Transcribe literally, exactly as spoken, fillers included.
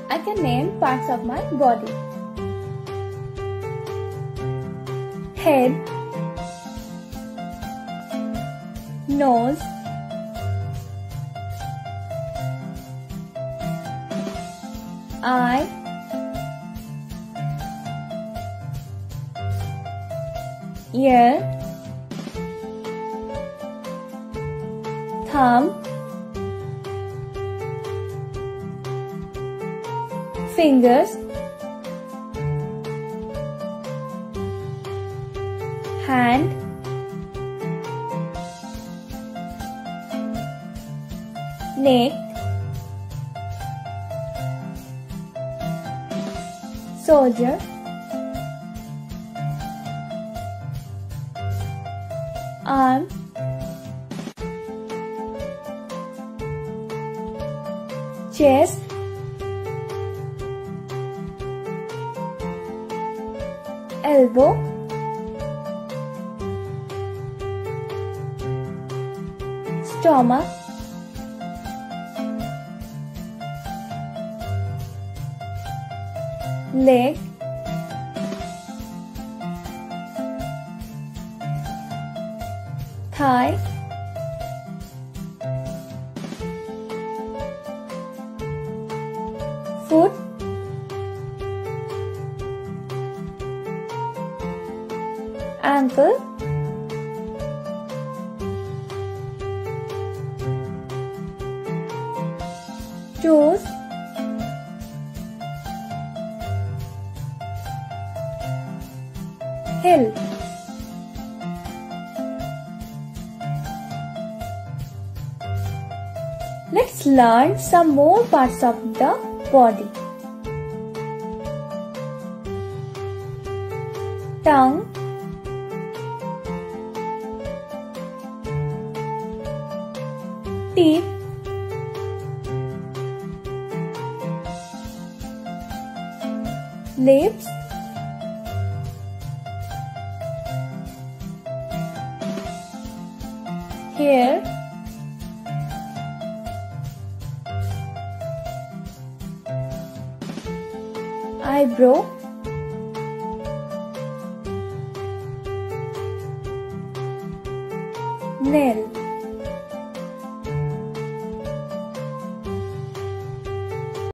I can name parts of my body. Head, nose, eye, ear, thumb, fingers, hand, neck, soldier, arm, chest, elbow, stomach, leg, thigh, foot, ankle, toes, heel. Let's learn some more parts of the body. Tongue, teeth, lips, hair, eyebrow,